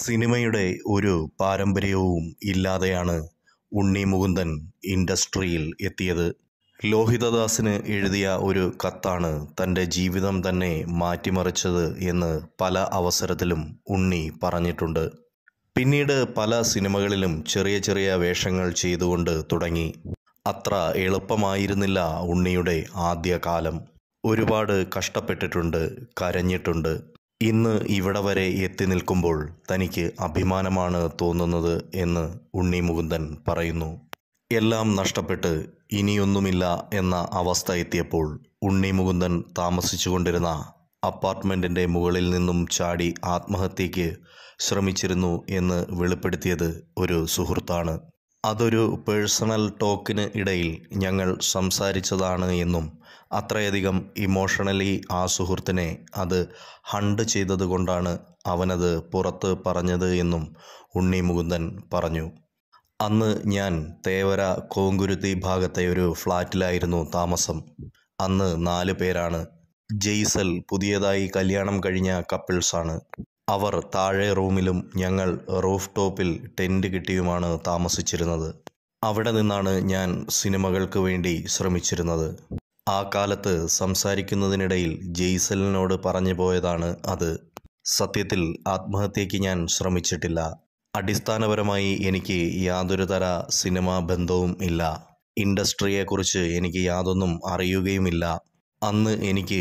സിനിമയുടെ ഒരു പാരമ്പര്യവും ഇല്ലാതെയാണ് ഉണ്ണി മുകുന്ദൻ ഇൻഡസ്ട്രിയിൽ എത്തിയത്. ലോഹിതദാസിന് എഴുതിയ ഒരു കത്താണ് തൻ്റെ ജീവിതം തന്നെ മാറ്റിമറിച്ചത് എന്ന് പല അവസരത്തിലും ഉണ്ണി പറഞ്ഞിട്ടുണ്ട്. പിന്നീട് പല സിനിമകളിലും ചെറിയ ചെറിയ വേഷങ്ങൾ ചെയ്തുകൊണ്ട് തുടങ്ങി. അത്ര എളുപ്പമായിരുന്നില്ല ഉണ്ണിയുടെ ആദ്യകാലം. ഒരുപാട് കഷ്ടപ്പെട്ടിട്ടുണ്ട്, കരഞ്ഞിട്ടുണ്ട്. ഇന്ന് ഇവിടെ വരെ എത്തി നിൽക്കുമ്പോൾ തനിക്ക് അഭിമാനമാണ് തോന്നുന്നത് എന്ന് ഉണ്ണി മുകുന്ദൻ പറയുന്നു. എല്ലാം നഷ്ടപ്പെട്ട് ഇനിയൊന്നുമില്ല എന്ന അവസ്ഥ എത്തിയപ്പോൾ ഉണ്ണി മുകുന്ദൻ താമസിച്ചുകൊണ്ടിരുന്ന അപ്പാർട്ട്മെൻറ്റിൻ്റെ മുകളിൽ നിന്നും ചാടി ആത്മഹത്യയ്ക്ക് ശ്രമിച്ചിരുന്നു എന്ന് വെളിപ്പെടുത്തിയത് ഒരു സുഹൃത്താണ്. അതൊരു പേഴ്സണൽ ടോക്കിന് ഇടയിൽ ഞങ്ങൾ സംസാരിച്ചതാണ് എന്നും അത്രയധികം ഇമോഷണലി ആ സുഹൃത്തിനെ അത് ഹണ്ട് ചെയ്തതുകൊണ്ടാണ് അവനത് പുറത്ത് പറഞ്ഞത് എന്നും ഉണ്ണി മുകുന്ദൻ പറഞ്ഞു. അന്ന് ഞാൻ തേവര കോങ്കുരുത്തി ഭാഗത്തെ ഒരു ഫ്ലാറ്റിലായിരുന്നു താമസം. അന്ന് 4 പേരാണ്. ജെയ്സൽ പുതിയതായി കല്യാണം കഴിഞ്ഞ കപ്പിൾസാണ്. അവർ താഴെ റൂമിലും ഞങ്ങൾ റൂഫ് ടോപ്പിൽ ടെൻറ്റ് കിട്ടിയുമാണ് താമസിച്ചിരുന്നത്. അവിടെ നിന്നാണ് ഞാൻ സിനിമകൾക്ക് വേണ്ടി ശ്രമിച്ചിരുന്നത്. ആ കാലത്ത് സംസാരിക്കുന്നതിനിടയിൽ ജെയ്സലിനോട് പറഞ്ഞു പോയതാണ് അത്. സത്യത്തിൽ ആത്മഹത്യയ്ക്ക് ഞാൻ ശ്രമിച്ചിട്ടില്ല. അടിസ്ഥാനപരമായി എനിക്ക് യാതൊരു തര സിനിമാ ബന്ധവും ഇല്ല. ഇൻഡസ്ട്രിയെക്കുറിച്ച് എനിക്ക് യാതൊന്നും അറിയുകയുമില്ല. അന്ന് എനിക്ക്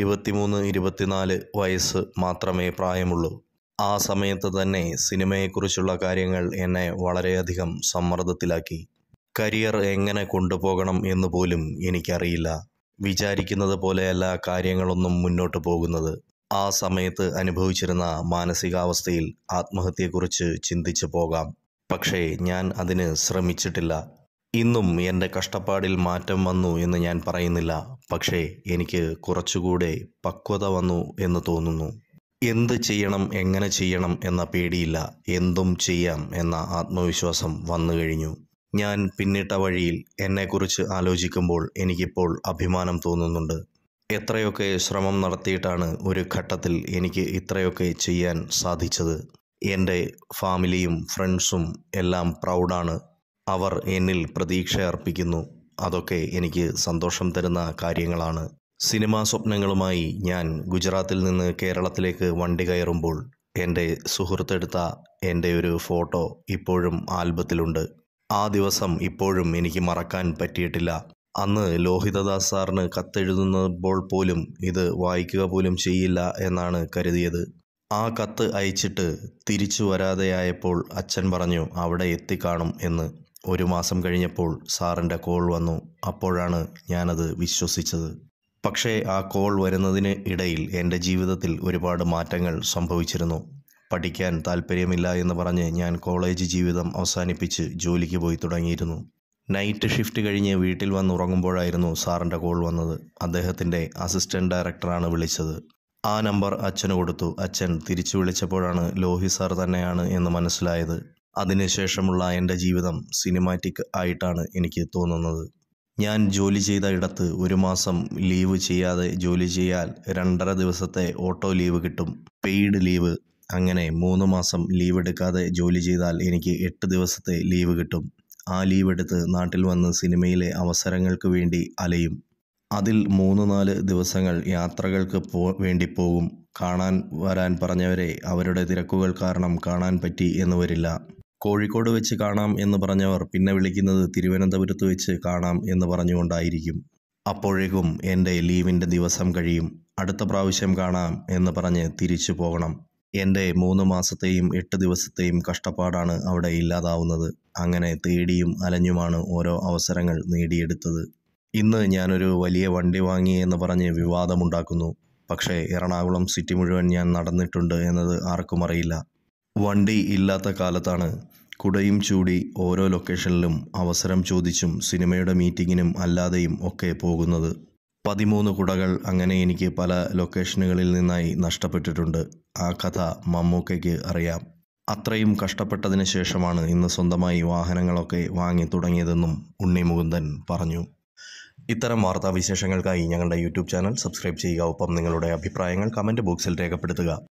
23-24 വയസ്സ് മാത്രമേ പ്രായമുള്ളൂ. ആ സമയത്ത് തന്നെ സിനിമയെക്കുറിച്ചുള്ള കാര്യങ്ങൾ എന്നെ വളരെയധികം സമ്മർദ്ദത്തിലാക്കി. കരിയർ എങ്ങനെ കൊണ്ടുപോകണം എന്ന് പോലും എനിക്കറിയില്ല. വിചാരിക്കുന്നത് പോലെയല്ല കാര്യങ്ങളൊന്നും മുന്നോട്ട് പോകുന്നത്. ആ സമയത്ത് അനുഭവിച്ചിരുന്ന മാനസികാവസ്ഥയിൽ ആത്മഹത്യയെക്കുറിച്ച് ചിന്തിച്ചു പോകാം. പക്ഷേ ഞാൻ അതിന് ശ്രമിച്ചിട്ടില്ല. ഇന്നും എൻ്റെ കഷ്ടപ്പാടിൽ മാറ്റം വന്നു എന്ന് ഞാൻ പറയുന്നില്ല. പക്ഷേ എനിക്ക് കുറച്ചുകൂടെ പക്വത വന്നു എന്ന് തോന്നുന്നു. എന്ത് ചെയ്യണം, എങ്ങനെ ചെയ്യണം എന്ന പേടിയില്ല. എന്തും ചെയ്യാം എന്ന ആത്മവിശ്വാസം വന്നു കഴിഞ്ഞു. ഞാൻ പിന്നിട്ട വഴിയിൽ എന്നെക്കുറിച്ച് ആലോചിക്കുമ്പോൾ എനിക്കിപ്പോൾ അഭിമാനം തോന്നുന്നുണ്ട്. എത്രയൊക്കെ ശ്രമം നടത്തിയിട്ടാണ് ഒരു ഘട്ടത്തിൽ എനിക്ക് ഇത്രയൊക്കെ ചെയ്യാൻ സാധിച്ചത്. എൻ്റെ ഫാമിലിയും ഫ്രണ്ട്സും എല്ലാം പ്രൗഡാണ്. അവർ എന്നിൽ പ്രതീക്ഷ അർപ്പിക്കുന്നു. അതൊക്കെ എനിക്ക് സന്തോഷം തരുന്ന കാര്യങ്ങളാണ്. സിനിമാ സ്വപ്നങ്ങളുമായി ഞാൻ ഗുജറാത്തിൽ നിന്ന് കേരളത്തിലേക്ക് വണ്ടി കയറുമ്പോൾ എൻ്റെ സുഹൃത്തെടുത്ത എൻ്റെ ഒരു ഫോട്ടോ ഇപ്പോഴും ആൽബത്തിലുണ്ട്. ആ ദിവസം ഇപ്പോഴും എനിക്ക് മറക്കാൻ പറ്റിയിട്ടില്ല. അന്ന് ലോഹിതദാസ് സാറിന് കത്തെഴുതുമ്പോൾ പോലും ഇത് വായിക്കുക പോലും ചെയ്യില്ല എന്നാണ് കരുതിയത്. ആ കത്ത് അയച്ചിട്ട് തിരിച്ചു വരാതെയായപ്പോൾ അച്ഛൻ പറഞ്ഞു അവിടെ എത്തിക്കാണും എന്ന്. 1 മാസം കഴിഞ്ഞപ്പോൾ സാറിൻ്റെ കോൾ വന്നു. അപ്പോഴാണ് ഞാനത് വിശ്വസിച്ചത്. പക്ഷേ ആ കോൾ വരുന്നതിന് ഇടയിൽ എൻ്റെ ജീവിതത്തിൽ ഒരുപാട് മാറ്റങ്ങൾ സംഭവിച്ചിരുന്നു. പഠിക്കാൻ താല്പര്യമില്ല എന്ന് പറഞ്ഞ് ഞാൻ കോളേജ് ജീവിതം അവസാനിപ്പിച്ച് ജോലിക്ക് പോയി തുടങ്ങിയിരുന്നു. നൈറ്റ് ഷിഫ്റ്റ് കഴിഞ്ഞ് വീട്ടിൽ വന്ന് ഉറങ്ങുമ്പോഴായിരുന്നു സാറിൻ്റെ കോൾ വന്നത്. അദ്ദേഹത്തിൻ്റെ അസിസ്റ്റൻറ്റ് ഡയറക്ടറാണ് വിളിച്ചത്. ആ നമ്പർ അച്ഛന് കൊടുത്തു. അച്ഛൻ തിരിച്ചു വിളിച്ചപ്പോഴാണ് ലോഹി സാർ തന്നെയാണ് എന്ന് മനസ്സിലായത്. അതിനുശേഷമുള്ള എൻ്റെ ജീവിതം സിനിമാറ്റിക് ആയിട്ടാണ് എനിക്ക് തോന്നുന്നത്. ഞാൻ ജോലി ചെയ്ത ഇടത്ത് 1 മാസം ലീവ് ചെയ്യാതെ ജോലി ചെയ്യാൽ 2.5 ദിവസത്തെ ഓട്ടോ ലീവ് കിട്ടും, പെയ്ഡ് ലീവ്. അങ്ങനെ 3 മാസം ലീവ് എടുക്കാതെ ജോലി ചെയ്താൽ എനിക്ക് 8 ദിവസത്തെ ലീവ് കിട്ടും. ആ ലീവ് എടുത്ത് നാട്ടിൽ വന്ന് സിനിമയിലെ അവസരങ്ങൾക്ക് വേണ്ടി അലയും. അതിൽ 3-4 ദിവസങ്ങൾ യാത്രകൾക്ക് വേണ്ടി പോകും. കാണാൻ വരാൻ പറഞ്ഞവരെ അവരുടെ തിരക്കുകൾ കാരണം കാണാൻ പറ്റി എന്ന് വരില്ല. കോഴിക്കോട് വെച്ച് കാണാം എന്ന് പറഞ്ഞവർ പിന്നെ വിളിക്കുന്നത് തിരുവനന്തപുരത്ത് വെച്ച് കാണാം എന്ന് പറഞ്ഞുകൊണ്ടായിരിക്കും. അപ്പോഴേക്കും എൻ്റെ ലീവിൻ്റെ ദിവസം കഴിയും. അടുത്ത പ്രാവശ്യം കാണാം എന്ന് പറഞ്ഞ് തിരിച്ചു പോകണം. എൻ്റെ 3 മാസത്തെയും 8 ദിവസത്തെയും കഷ്ടപ്പാടാണ് അവിടെ ഇല്ലാതാവുന്നത്. അങ്ങനെ തേടിയും അലഞ്ഞുമാണ് ഓരോ അവസരങ്ങൾ നേടിയെടുത്തത്. ഇന്ന് ഞാനൊരു വലിയ വണ്ടി വാങ്ങി എന്ന് പറഞ്ഞ് വിവാദമുണ്ടാക്കുന്നു. പക്ഷേ എറണാകുളം സിറ്റി മുഴുവൻ ഞാൻ നടന്നിട്ടുണ്ട് എന്നത് ആർക്കും അറിയില്ല. വണ്ടി ഇല്ലാത്ത കാലത്താണ് കുടയും ചൂടി ഓരോ ലൊക്കേഷനിലും അവസരം ചോദിച്ചും സിനിമയുടെ മീറ്റിങ്ങിനും അല്ലാതെയും ഒക്കെ പോകുന്നത്. 13 കുടകൾ അങ്ങനെ എനിക്ക് പല ലൊക്കേഷനുകളിൽ നിന്നായി നഷ്ടപ്പെട്ടിട്ടുണ്ട്. ആ കഥ മമ്മൂക്കയ്ക്ക് അറിയാം. അത്രയും കഷ്ടപ്പെട്ടതിന് ശേഷമാണ് ഇന്ന് സ്വന്തമായി വാഹനങ്ങളൊക്കെ വാങ്ങി തുടങ്ങിയതെന്നും ഉണ്ണി മുകുന്ദൻ പറഞ്ഞു. ഇത്തരം വാർത്താവിശേഷങ്ങൾക്കായി ഞങ്ങളുടെ യൂട്യൂബ് ചാനൽ സബ്സ്ക്രൈബ് ചെയ്യുക. ഒപ്പം നിങ്ങളുടെ അഭിപ്രായങ്ങൾ കമൻറ്റ് ബോക്സിൽ രേഖപ്പെടുത്തുക.